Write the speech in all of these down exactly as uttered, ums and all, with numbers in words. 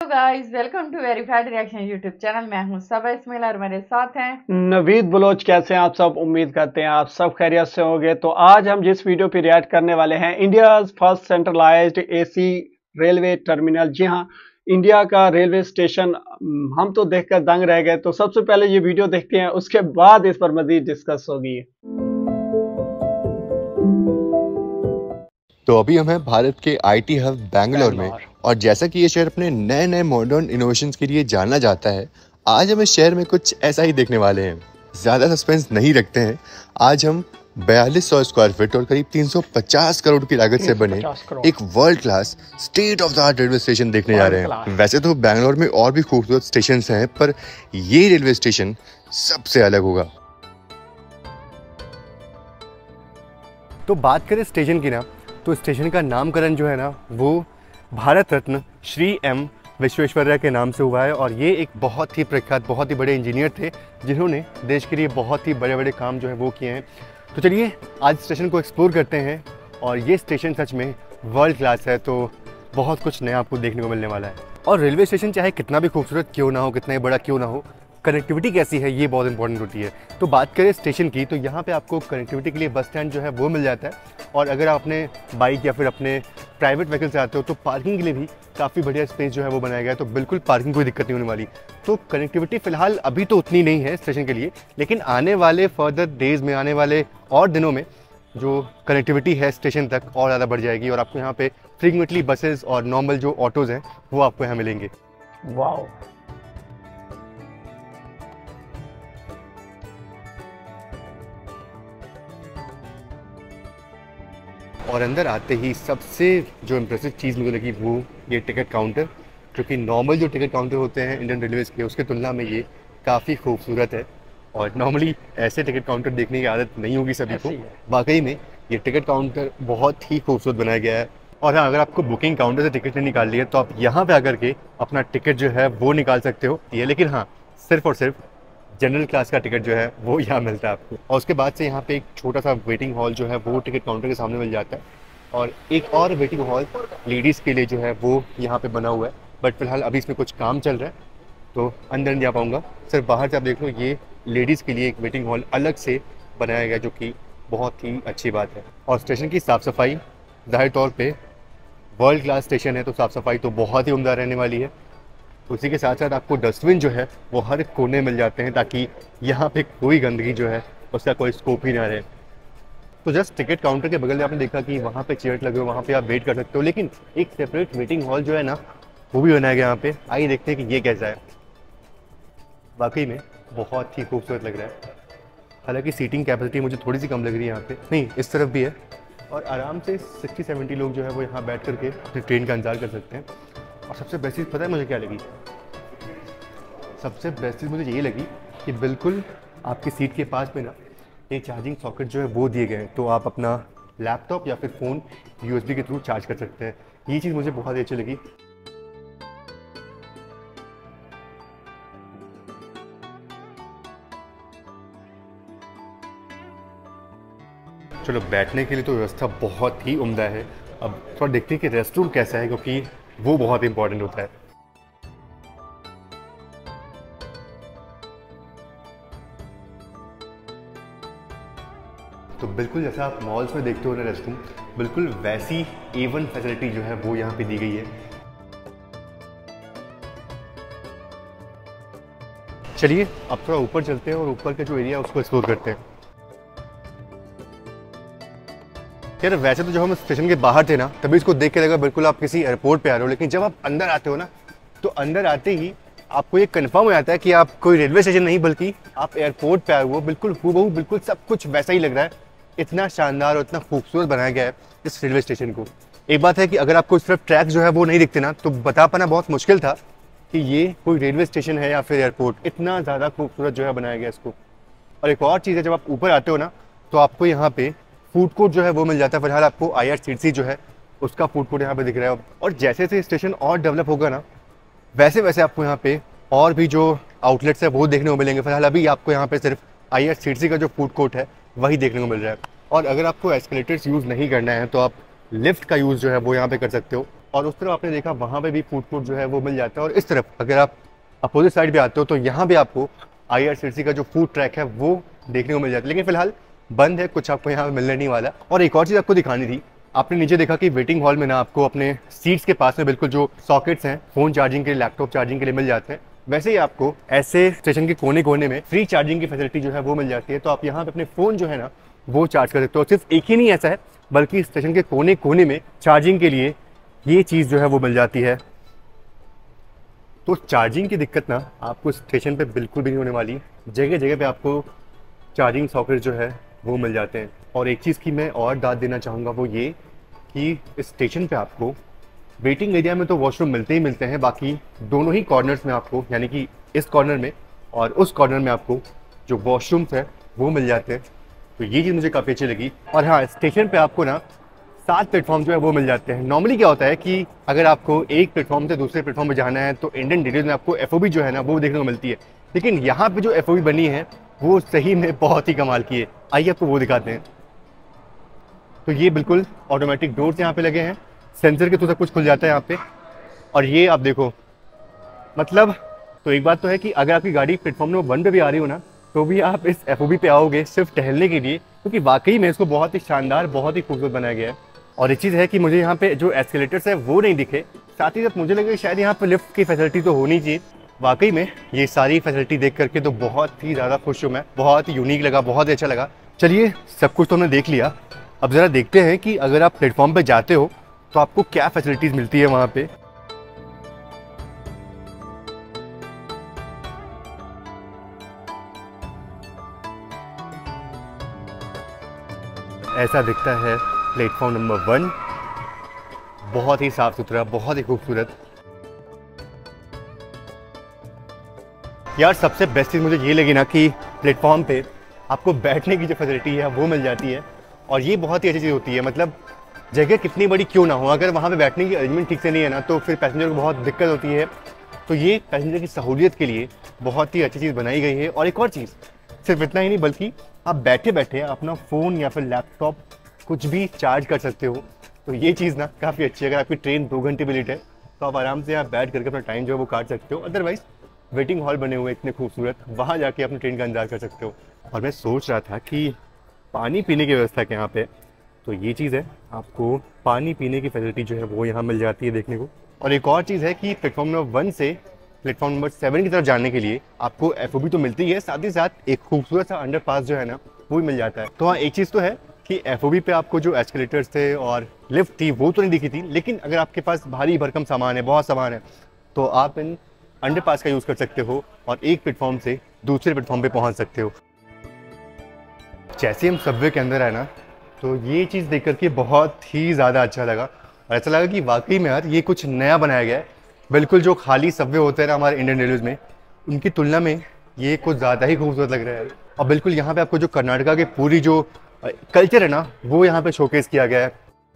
Guys, welcome to verified reaction YouTube channel. मैं हूं सबा इस्माइल और मेरे साथ हैं नवीद बलोच। कैसे हैं आप सब? उम्मीद करते हैं आप सब खैरियत से होंगे। तो आज हम जिस वीडियो पे रिएक्ट करने वाले हैं, India first centralized AC railway terminal. जी हाँ, इंडिया का रेलवे स्टेशन। हम तो देखकर दंग रह गए। तो सबसे पहले ये वीडियो देखते हैं, उसके बाद इस पर मजीद डिस्कस होगी। तो अभी हम हैं भारत के आईटी हब बैंगलोर में, और जैसा कि ये शहर अपने नए नए मॉडर्न इनोवेशंस के लिए जाना जाता है, आज हम इस शहर में कुछ ऐसा ही देखने वाले हैं। ज़्यादा सस्पेंस नहीं रखते हैं। आज हम बयालीस सौ स्क्वायर फीट और करीब तीन सौ पचास करोड़ की लागत से बने एक world class state of the art railway station देखने जा रहे हैं। वैसे तो बैंगलोर में और भी खूबसूरत स्टेशन हैं, पर ये रेलवे स्टेशन सबसे अलग होगा। तो बात करें स्टेशन की ना, तो स्टेशन का नामकरण जो है ना, वो भारत रत्न श्री एम विश्वेश्वरैया के नाम से हुआ है। और ये एक बहुत ही प्रख्यात, बहुत ही बड़े इंजीनियर थे, जिन्होंने देश के लिए बहुत ही बड़े बड़े काम जो है वो किए हैं। तो चलिए आज स्टेशन को एक्सप्लोर करते हैं। और ये स्टेशन सच में वर्ल्ड क्लास है, तो बहुत कुछ नया आपको देखने को मिलने वाला है। और रेलवे स्टेशन चाहे कितना भी खूबसूरत क्यों ना हो, कितना ही बड़ा क्यों ना हो, कनेक्टिविटी कैसी है ये बहुत इंपॉर्टेंट होती है। तो बात करें स्टेशन की, तो यहाँ पे आपको कनेक्टिविटी के लिए बस स्टैंड जो है वो मिल जाता है। और अगर आप अपने बाइक या फिर अपने प्राइवेट व्हीकल से आते हो, तो पार्किंग के लिए भी काफ़ी बढ़िया स्पेस जो है वो बनाया गया है। तो बिल्कुल पार्किंग कोई दिक्कत नहीं होने वाली। तो कनेक्टिविटी फ़िलहाल अभी तो उतनी नहीं है स्टेशन के लिए, लेकिन आने वाले फर्दर डेज़ में, आने वाले और दिनों में जो कनेक्टिविटी है स्टेशन तक और ज़्यादा बढ़ जाएगी। और आपको यहाँ पे फ्रीक्वेंटली बसेस और नॉर्मल जो ऑटोज़ हैं वो आपको यहाँ मिलेंगे। वाओ, और अंदर आते ही सबसे जो इम्प्रेसिव चीज़ मुझे लगी वो ये टिकट काउंटर, क्योंकि नॉर्मल जो टिकट काउंटर होते हैं इंडियन रेलवेज़ के, उसके तुलना में ये काफ़ी खूबसूरत है। और नॉर्मली ऐसे टिकट काउंटर देखने की आदत नहीं होगी सभी को। वाकई में ये टिकट काउंटर बहुत ही खूबसूरत बनाया गया है। और हाँ, अगर आपको बुकिंग काउंटर से टिकट नहीं निकालनी है, तो आप यहाँ पे आकर के अपना टिकट जो है वो निकाल सकते हो। ये लेकिन हाँ, सिर्फ और सिर्फ जनरल क्लास का टिकट जो है वो यहाँ मिलता है आपको। और उसके बाद से यहाँ पे एक छोटा सा वेटिंग हॉल जो है वो टिकट काउंटर के सामने मिल जाता है। और एक और वेटिंग हॉल लेडीज़ के लिए जो है वो यहाँ पे बना हुआ है, बट फिलहाल अभी इसमें कुछ काम चल रहा है, तो अंदर नहीं जा पाऊँगा। सिर्फ बाहर से आप देख लो, ये लेडीज़ के लिए एक वेटिंग हॉल अलग से बनाया गया, जो कि बहुत ही अच्छी बात है। और स्टेशन की साफ़ सफाई, ज़ाहिर तौर पर वर्ल्ड क्लास स्टेशन है, तो साफ़ सफाई तो बहुत ही उम्दा रहने वाली है। उसी के साथ साथ आपको डस्टबिन जो है वो हर कोने मिल जाते हैं, ताकि यहाँ पे कोई गंदगी जो है उसका कोई स्कोप ही ना रहे। तो जस्ट टिकट काउंटर के बगल में आपने देखा कि वहाँ पे चेयर लगे हुए, वहाँ पे आप वेट कर सकते हो, लेकिन एक सेपरेट वेटिंग हॉल जो है ना वो भी बनाया गया यहाँ पे। आइए देखते हैं कि ये कैसा है। वाकई में बहुत ही खूबसूरत लग रहा है। हालांकि सीटिंग कैपेसिटी मुझे थोड़ी सी कम लग रही है यहाँ पे, नहीं इस तरफ भी है। और आराम से सिक्सटी सेवेंटी लोग जो है वो यहाँ बैठ करके अपनी ट्रेन का इंतजार कर सकते हैं। और सबसे बेस्ट चीज़ पता है मुझे क्या लगी? सबसे बेस्ट चीज़ मुझे ये लगी कि बिल्कुल आपकी सीट के पास में ना ये चार्जिंग सॉकेट जो है वो दिए गए हैं, तो आप अपना लैपटॉप या फिर फ़ोन यूएसबी के थ्रू चार्ज कर सकते हैं। ये चीज़ मुझे बहुत ही अच्छी लगी। चलो, बैठने के लिए तो व्यवस्था बहुत ही उम्दा है। अब थोड़ा देखते हैं कि रेस्ट रूम कैसा है, क्योंकि वो बहुत इंपॉर्टेंट होता है। तो बिल्कुल जैसा आप मॉल्स में देखते हो ना रेस्ट रूम, बिल्कुल वैसी ए वन फैसिलिटी जो है वो यहाँ पे दी गई है। चलिए अब थोड़ा ऊपर चलते हैं और ऊपर का जो एरिया है उसको एक्सप्लोर करते हैं। यार वैसे तो जब हम स्टेशन के बाहर थे ना, तभी इसको देख के लगा बिल्कुल आप किसी एयरपोर्ट पे आ रहे हो, लेकिन जब आप अंदर आते हो ना, तो अंदर आते ही आपको ये कंफर्म हो जाता है कि आप कोई रेलवे स्टेशन नहीं बल्कि आप एयरपोर्ट पे आए हो। बिल्कुल हूबहू, बिल्कुल सब कुछ वैसा ही लग रहा है। इतना शानदार और इतना खूबसूरत बनाया गया है इस रेलवे स्टेशन को। एक बात है कि अगर आपको इस तरफ ट्रैक जो है वो नहीं दिखते ना, तो बता पाना बहुत मुश्किल था कि ये कोई रेलवे स्टेशन है या फिर एयरपोर्ट। इतना ज़्यादा खूबसूरत जो है बनाया गया इसको। और एक और चीज़ है, जब आप ऊपर आते हो ना, तो आपको यहाँ पे फूड कोर्ट जो है वो मिल जाता है। फिलहाल आपको I R C T C जो है उसका फूड कोर्ट यहाँ पे दिख रहा है। और जैसे जैसे स्टेशन और डेवलप होगा ना, वैसे वैसे आपको यहाँ पे और भी जो आउटलेट्स है वो देखने को मिलेंगे। फिलहाल अभी आपको यहाँ पे सिर्फ I R C T C का जो फूड कोर्ट है वही देखने को मिल रहा है। और अगर आपको एस्केलेटर्स यूज़ नहीं करना है, तो आप लिफ्ट का यूज़ जो है वो यहाँ पे कर सकते हो। और उस तरफ आपने देखा वहाँ पे भी फूड कोर्ट जो है वो मिल जाता है। और इस तरफ अगर आप अपोजिट साइड पे आते हो तो यहाँ पे आपको I R C T C का जो फूड ट्रैक है वो देखने को मिल जाता है, लेकिन फिलहाल बंद है, कुछ आपको यहाँ पे मिलने नहीं वाला। और एक और चीज़ आपको दिखानी थी, आपने नीचे देखा कि वेटिंग हॉल में ना आपको अपने सीट्स के पास में बिल्कुल जो सॉकेट्स हैं फ़ोन चार्जिंग के लिए, लैपटॉप चार्जिंग के लिए मिल जाते हैं, वैसे ही आपको ऐसे स्टेशन के कोने कोने में फ्री चार्जिंग की फैसिलिटी जो है वो मिल जाती है। तो आप यहाँ पे अपने फ़ोन जो है ना वो चार्ज कर सकते हो। सिर्फ एक ही नहीं ऐसा है, बल्कि स्टेशन के कोने कोने में चार्जिंग के लिए ये चीज़ जो है वो मिल जाती है। तो चार्जिंग की दिक्कत ना आपको स्टेशन पे बिल्कुल भी नहीं होने वाली, जगह जगह पे आपको चार्जिंग सॉकेट जो है वो मिल जाते हैं। और एक चीज़ की मैं और दाद देना चाहूँगा वो ये कि इस स्टेशन पे आपको वेटिंग एरिया में तो वॉशरूम मिलते ही मिलते हैं, बाकी दोनों ही कॉर्नर्स में आपको, यानी कि इस कॉर्नर में और उस कॉर्नर में आपको जो वॉशरूम्स है वो मिल जाते हैं। तो ये चीज़ मुझे काफ़ी अच्छी लगी। और हाँ, स्टेशन पे आपको ना सात प्लेटफॉर्म जो है वो मिल जाते हैं। नॉर्मली क्या होता है कि अगर आपको एक प्लेटफॉर्म से दूसरे प्लेटफॉर्म पे जाना है तो इंडियन रेलवे में आपको एफ ओ बी जो है ना वो देखने को मिलती है, लेकिन यहाँ पे जो एफ ओ बी बनी है वो सही में बहुत ही कमाल की है। आइए आपको वो दिखाते हैं। तो ये बिल्कुल ऑटोमेटिक डोर्स यहाँ पे लगे हैं, सेंसर के थ्रू सब कुछ खुल जाता है यहाँ पे। और ये आप देखो, मतलब तो एक बात तो है कि अगर आपकी गाड़ी प्लेटफॉर्म नंबर वन पे भी आ रही हो ना तो भी आप इस एफ ओ बी पे आओगे सिर्फ टहलने के लिए, क्योंकि वाकई में इसको बहुत ही शानदार, बहुत ही खूबसूरत बनाया गया है। और एक चीज़ है कि मुझे यहाँ पे जो एस्केलेटर्स है वो नहीं दिखे, साथ ही साथ मुझे लगे शायद यहाँ पे लिफ्ट की फैसिलिटी तो होनी चाहिए। वाकई में ये सारी फैसिलिटी देख करके तो बहुत ही ज़्यादा खुश हूँ मैं, बहुत ही यूनिक लगा, बहुत ही अच्छा लगा। चलिए सब कुछ तो हमने देख लिया, अब ज़रा देखते हैं कि अगर आप प्लेटफॉर्म पे जाते हो तो आपको क्या फैसिलिटीज़ मिलती है वहाँ पे। ऐसा दिखता है प्लेटफॉर्म नंबर वन, बहुत ही साफ सुथरा, बहुत ही खूबसूरत। यार सबसे बेस्ट चीज़ मुझे ये लगी ना कि प्लेटफॉर्म पे आपको बैठने की जो फैसिलिटी है वो मिल जाती है, और ये बहुत ही अच्छी चीज़ होती है। मतलब जगह कितनी बड़ी क्यों ना हो, अगर वहाँ पे बैठने की अरेंजमेंट ठीक से नहीं है ना तो फिर पैसेंजर को बहुत दिक्कत होती है। तो ये पैसेंजर की सहूलियत के लिए बहुत ही अच्छी चीज़ बनाई गई है। और एक और चीज़, सिर्फ इतना ही नहीं बल्कि आप बैठे बैठे अपना फ़ोन या फिर लैपटॉप कुछ भी चार्ज कर सकते हो। तो ये चीज़ ना काफ़ी अच्छी है। अगर आपकी ट्रेन दो घंटे भी लेट है तो आप आराम से यहाँ बैठ करके अपना टाइम जो है वो काट सकते हो। अदरवाइज़ वेटिंग हॉल बने हुए इतने खूबसूरत, वहाँ जाके अपनी ट्रेन का इंतजार कर सकते हो। और मैं सोच रहा था कि पानी पीने की व्यवस्था है यहाँ पे, तो ये चीज़ है, आपको पानी पीने की फैसिलिटी जो है वो यहाँ मिल जाती है देखने को। और एक और चीज़ है कि प्लेटफॉर्म नंबर वन से प्लेटफॉर्म नंबर सेवन की तरफ जाने के लिए आपको एफ ओ बी तो मिलती है, साथ ही साथ एक खूबसूरत सा अंडरपास जो है ना वो भी मिल जाता है। तो हाँ, एक चीज़ तो है कि एफ ओ बी पे आपको जो एस्केलेटर्स थे और लिफ्ट थी वो तो नहीं दिखी थी, लेकिन अगर आपके पास भारी भरकम सामान है, बहुत सामान है, तो आप इन अंडरपास का यूज़ कर सकते हो और एक प्लेटफॉर्म से दूसरे प्लेटफॉर्म पे पहुंच सकते हो। जैसे हम सबवे के अंदर आए ना तो ये चीज़ देख करके बहुत ही ज़्यादा अच्छा लगा, और ऐसा लगा कि वाकई में यार ये कुछ नया बनाया गया है। बिल्कुल जो खाली सबवे होते हैं ना हमारे इंडियन रेलवेज में, उनकी तुलना में ये कुछ ज़्यादा ही खूबसूरत लग रहा है। और बिल्कुल यहाँ पे आपको जो कर्नाटका के पूरी जो कल्चर है ना वो यहाँ पे शोकेस किया गया है।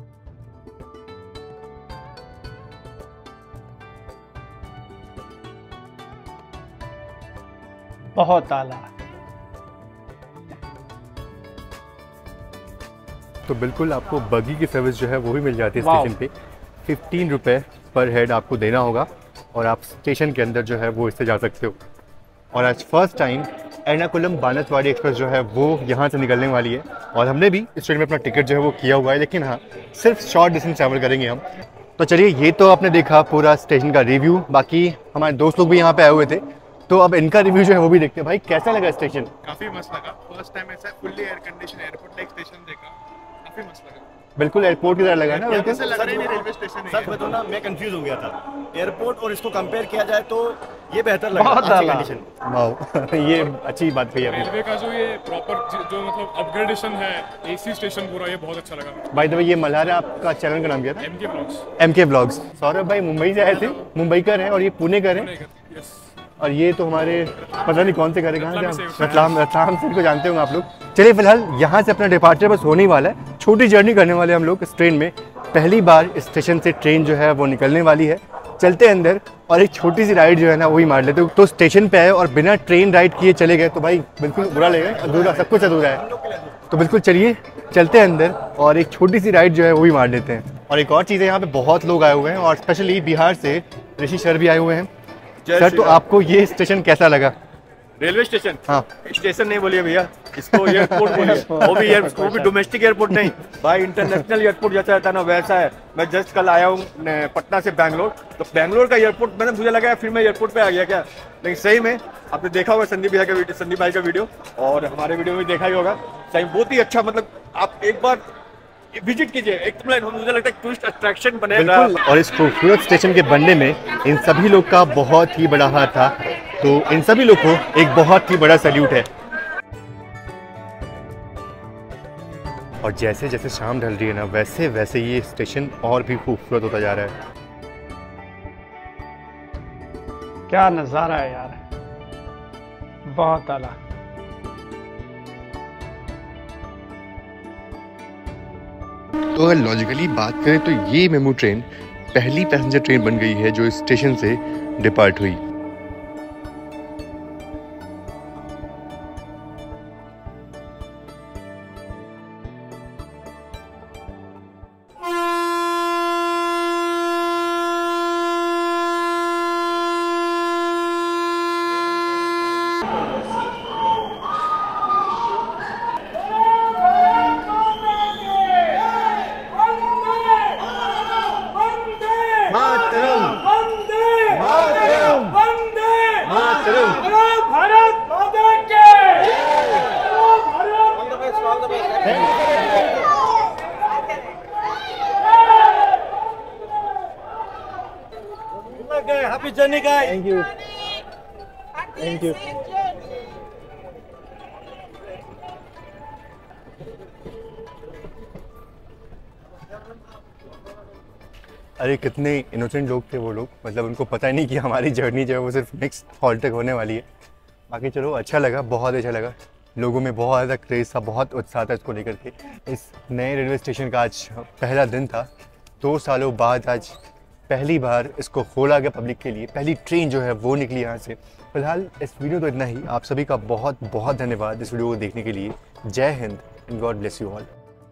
बहुत आला। तो बिल्कुल आपको बगी की सर्विस जो है वो भी मिल जाती है स्टेशन पे। फिफ्टीन रुपये पर हेड आपको देना होगा और आप स्टेशन के अंदर जो है वो इससे जा सकते हो। और आज first time Ernakulam Banaswadi express जो है वो यहाँ से निकलने वाली है, और हमने भी इस ट्रेन में अपना टिकट जो है वो किया हुआ है, लेकिन हाँ सिर्फ शॉर्ट डिस्टेंस ट्रैवल करेंगे हम। तो चलिए, ये तो आपने देखा पूरा स्टेशन का रिव्यू, बाकी हमारे दोस्त लोग भी यहाँ पे आए हुए थे तो अब इनका रिव्यू जो है वो भी देखते हैं। भाई कैसा लगा स्टेशन? काफी मस्त लगा, फर्स्ट टाइम ऐसा fully air condition airport like station देखा, काफी मस्त लगा। बिल्कुल एयरपोर्ट की तरह लगा ना, बिल्कुल ऐसा लग रहा ही नहीं रेलवे स्टेशन है। सच बताऊं ना, मैं कंफ्यूज हो गया था। एयरपोर्ट और इसको कंपेयर किया जाए तो ये बेहतर लगा, बहुत अच्छी आला। कंडीशन। वाह ये अच्छी बात कही आपने। रेलवे का जो ये प्रॉपर जो मतलब अपग्रेडेशन है, एसी स्टेशन पूरा, ये बहुत अच्छा लगा। बाय द वे, ये मल्हार आपका चैनल का नाम क्या था? MK blogs. MK blogs. Saurabh भाई मुंबई से आए थे, मुंबई कर हैं और ये पुणे कर हैं, यस। और ये तो हमारे पता नहीं कौन से घर है, कहाँ रतलाम से से। रतलाम रतलाम से इनको जानते होंगे आप लोग। चलिए फिलहाल यहाँ से अपना डिपार्चर बस होने ही वाला है, छोटी जर्नी करने वाले हम लोग इस ट्रेन में। पहली बार इस स्टेशन से ट्रेन जो है वो निकलने वाली है, चलते हैं अंदर और एक छोटी सी राइड जो है ना वही मार लेते हो। तो स्टेशन पे आए और बिना ट्रेन राइड किए चले गए तो भाई बिल्कुल बुरा लगेगा, अधूरा, सब कुछ अधूरा है। तो बिल्कुल चलिए चलते हैं अंदर और एक छोटी सी राइड जो है वो भी मार लेते हैं। और एक और चीज़ है, यहाँ पे बहुत लोग आए हुए हैं और स्पेशली बिहार से ऋषि सर भी आए हुए हैं। सर, तो आपको ये स्टेशन कैसा लगा? रेलवे स्टेशन, हाँ स्टेशन नहीं बोलिए भैया, इसको एयरपोर्ट बोलिए। वो भी एयर वो भी डोमेस्टिक एयरपोर्ट नहीं भाई, इंटरनेशनल एयरपोर्ट जैसा रहता है ना वैसा है। मैं जस्ट कल आया हूँ पटना से बैंगलोर, तो बैंगलोर का एयरपोर्ट मैंने मुझे लगा फिर मैं एयरपोर्ट पे आ गया क्या, लेकिन सही में आपने देखा होगा संदीप भैया का वीडियो, संदीप भाई का वीडियो, और हमारे वीडियो में देखा ही होगा। सही बहुत ही अच्छा, मतलब आप एक बार विजिट कीजिए, एक तो मुझे लगता है टूरिस्ट अट्रैक्शन बनेगा। और इस खूबसूरत स्टेशन के बनने में इन सभी लोग का बहुत ही बड़ा हाथ था, तो इन सभी लोग को एक बहुत ही बड़ा सैल्यूट है। और जैसे जैसे शाम ढल रही है ना वैसे वैसे ये स्टेशन और भी खूबसूरत होता जा रहा है। क्या नज़ारा है यार, बहुत आला। तो अगर लॉजिकली बात करें तो ये मेमू ट्रेन पहली पैसेंजर ट्रेन बन गई है जो इस स्टेशन से डिपार्ट हुई। Happy journey, guys. Thank you. Thank you. अरे कितने इनोसेंट लोग थे वो लोग, मतलब उनको पता ही नहीं कि हमारी जर्नी जो है वो सिर्फ नेक्स्ट हॉल्ट तक होने वाली है। बाकी चलो अच्छा लगा, बहुत अच्छा लगा। लोगों में बहुत ज़्यादा क्रेज़ था, बहुत उत्साह था इसको लेकर के। इस नए रेलवे स्टेशन का आज पहला दिन था, दो सालों बाद आज पहली बार इसको खोला गया पब्लिक के लिए, पहली ट्रेन जो है वो निकली यहाँ से। फिलहाल इस वीडियो तो इतना ही। आप सभी का बहुत बहुत धन्यवाद इस वीडियो को देखने के लिए। Jai Hind and God bless you all.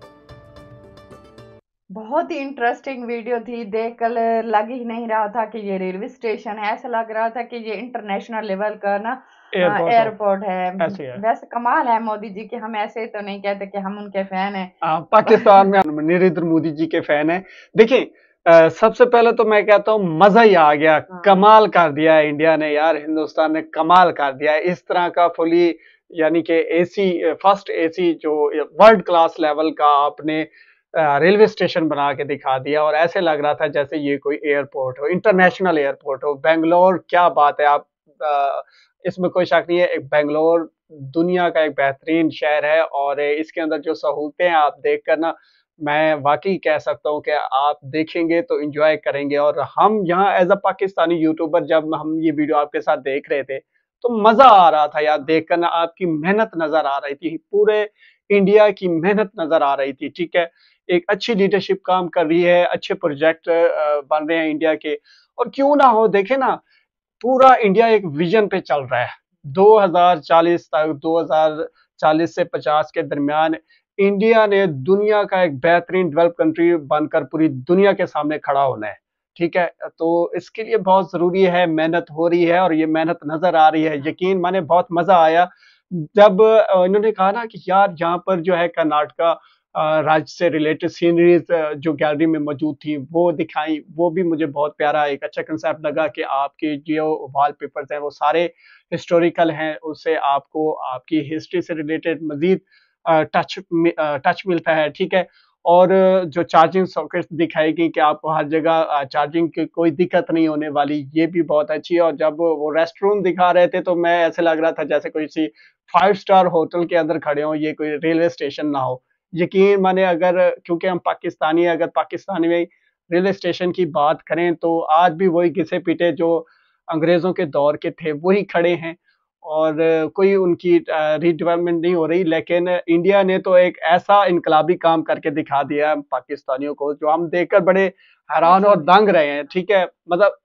बहुत ही इंटरेस्टिंग वीडियो थी, देखकर लग ही नहीं रहा था कि ये रेलवे स्टेशन है, ऐसा लग रहा था कि ये इंटरनेशनल लेवल का ना एयरपोर्ट एयरपोर्ट है। ऐसे है। वैसे कमाल है मोदी जी के, हम ऐसे तो नहीं कहते कि हम उनके फैन हैं। हाँ, पाकिस्तान में नरेंद्र मोदी जी के फैन है। देखिए, अ, सबसे पहले तो मैं कहता हूँ मजा ही आ गया, हाँ। कमाल कर दिया है इंडिया ने यार, हिंदुस्तान ने कमाल कर दिया है। इस तरह का फुली यानी कि एसी, फर्स्ट एसी जो वर्ल्ड क्लास लेवल का आपने रेलवे स्टेशन बना के दिखा दिया, और ऐसे लग रहा था जैसे ये कोई एयरपोर्ट हो, इंटरनेशनल एयरपोर्ट हो। बेंगलोर, क्या बात है, आप अ, इसमें कोई शक नहीं है, एक बेंगलोर दुनिया का एक बेहतरीन शहर है, और इसके अंदर जो सहूलतें आप देख कर ना, मैं वाकई कह सकता हूँ कि आप देखेंगे तो एंजॉय करेंगे। और हम यहाँ एज अ पाकिस्तानी यूट्यूबर जब हम ये वीडियो आपके साथ देख रहे थे तो मजा आ रहा था यार, देखकर ना आपकी मेहनत नजर आ रही थी, पूरे इंडिया की मेहनत नजर आ रही थी। ठीक है, एक अच्छी लीडरशिप काम कर रही है, अच्छे प्रोजेक्ट बन रहे हैं इंडिया के, और क्यों ना हो, देखे ना पूरा इंडिया एक विजन पे चल रहा है। दो हज़ार चालीस तक, दो हज़ार चालीस से पचास के दरमियान इंडिया ने दुनिया का एक बेहतरीन डेवलप कंट्री बनकर पूरी दुनिया के सामने खड़ा होना है। ठीक है, तो इसके लिए बहुत जरूरी है, मेहनत हो रही है और ये मेहनत नजर आ रही है। यकीन माने बहुत मजा आया जब अ, इन्होंने कहा ना कि यार यहाँ पर जो है कर्नाटका अ, राज्य से रिलेटेड सीनरीज जो गैलरी में मौजूद थी वो दिखाई, वो भी मुझे बहुत प्यारा एक अच्छा कंसेप्ट लगा कि आपके जो वॉलपेपर्स हैं वो सारे हिस्टोरिकल हैं, उससे आपको आपकी हिस्ट्री से रिलेटेड मजीद टच टच मिलता है। ठीक है, और जो चार्जिंग सॉकेट्स दिखाई गई कि आपको हर जगह चार्जिंग की कोई दिक्कत नहीं होने वाली, ये भी बहुत अच्छी है। और जब वो रेस्ट रूम दिखा रहे थे तो मैं ऐसे लग रहा था जैसे कोई सी फाइव स्टार होटल के अंदर खड़े हो, ये कोई रेलवे स्टेशन ना हो। यकीन माने, अगर क्योंकि हम पाकिस्तानी हैं, अगर पाकिस्तानी में रेलवे स्टेशन की बात करें तो आज भी वही घिसे पीटे जो अंग्रेजों के दौर के थे वही खड़े हैं, और कोई उनकी रीडेवलपमेंट नहीं हो रही। लेकिन इंडिया ने तो एक ऐसा इनकलाबी काम करके दिखा दिया पाकिस्तानियों को, जो हम देखकर बड़े हैरान और दंग रहे हैं। ठीक है, मतलब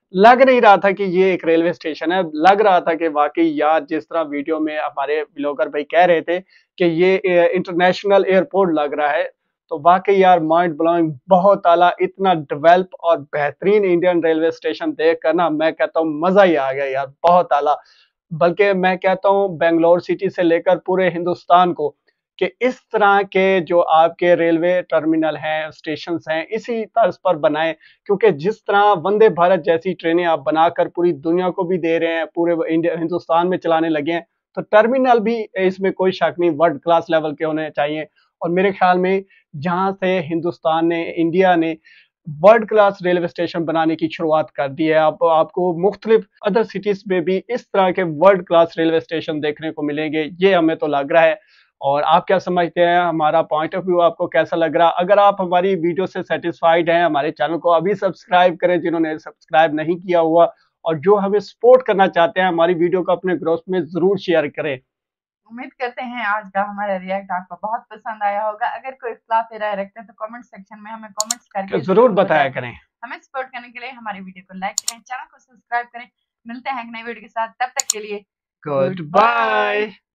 लग नहीं रहा था कि ये एक रेलवे स्टेशन है, लग रहा था कि वाकई यार जिस तरह वीडियो में हमारे ब्लॉगर भाई कह रहे थे कि ये इंटरनेशनल एयरपोर्ट लग रहा है, तो वाकई यार माइंड ब्लोइंग, बहुत आला, इतना डेवलप और बेहतरीन इंडियन रेलवे स्टेशन देख कर ना मैं कहता हूँ मजा ही आ गया यार, बहुत आला। बल्कि मैं कहता हूँ बेंगलोर सिटी से लेकर पूरे हिंदुस्तान को कि इस तरह के जो आपके रेलवे टर्मिनल हैं, स्टेशंस हैं, इसी तर्ज पर बनाएं, क्योंकि जिस तरह वंदे भारत जैसी ट्रेनें आप बनाकर पूरी दुनिया को भी दे रहे हैं, पूरे इंडिया हिंदुस्तान में चलाने लगे हैं, तो टर्मिनल भी इसमें कोई शक नहीं वर्ल्ड क्लास लेवल के होने चाहिए। और मेरे ख्याल में जहां से हिंदुस्तान ने, इंडिया ने वर्ल्ड क्लास रेलवे स्टेशन बनाने की शुरुआत कर दी है, आप आपको मुख्तलिफ अदर सिटीज में भी इस तरह के वर्ल्ड क्लास रेलवे स्टेशन देखने को मिलेंगे, ये हमें तो लग रहा है। और आप क्या समझते हैं, हमारा पॉइंट ऑफ व्यू आपको कैसा लग रहा? अगर आप हमारी वीडियो से सेटिस्फाइड हैं, हमारे चैनल को अभी सब्सक्राइब करें जिन्होंने सब्सक्राइब नहीं किया हुआ, और जो हमें सपोर्ट करना चाहते हैं हमारी वीडियो को अपने ग्रुप में जरूर शेयर करें। उम्मीद करते हैं आज का हमारा रिएक्ट आपको बहुत पसंद आया होगा। अगर कोई इख्तिलाफ राय रखते हैं तो कमेंट सेक्शन में हमें कमेंट्स करके जरूर बताया करें। हमें सपोर्ट करने के लिए हमारी वीडियो को लाइक करें, चैनल को सब्सक्राइब करें। मिलते हैं एक नई वीडियो के साथ, तब तक के लिए गुड बाय।